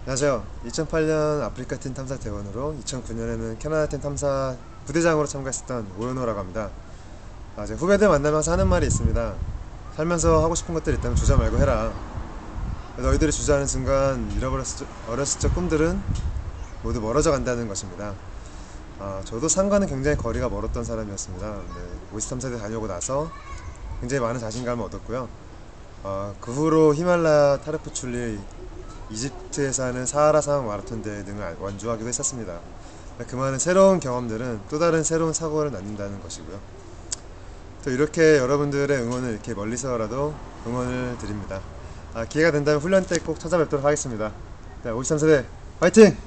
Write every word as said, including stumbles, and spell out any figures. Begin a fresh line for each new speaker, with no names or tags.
안녕하세요. 이천팔 년 아프리카 팀 탐사 대원으로 이천구 년에는 캐나다 팀 탐사 부대장으로 참가했었던 오연호라고 합니다. 아, 제 후배들 만나면서 하는 말이 있습니다. 살면서 하고 싶은 것들 있다면 주저 말고 해라. 너희들이 주저하는 순간 잃어버렸을 적, 어렸을 적 꿈들은 모두 멀어져 간다는 것입니다. 아, 저도 산과는 굉장히 거리가 멀었던 사람이었습니다. 네, 오이시 탐사대 다녀오고 나서 굉장히 많은 자신감을 얻었고요. 아, 그 후로 히말라야, 타르푸출리, 이집트에서 하는 사하라 사막 마라톤 대회 등을 완주하기도 했었습니다. 그 많은 새로운 경험들은 또 다른 새로운 사고를 낳는다는 것이고요. 또 이렇게 여러분들의 응원을 이렇게 멀리서라도 응원을 드립니다. 아, 기회가 된다면 훈련 때 꼭 찾아뵙도록 하겠습니다. 자, 오이시 탐사대 화이팅!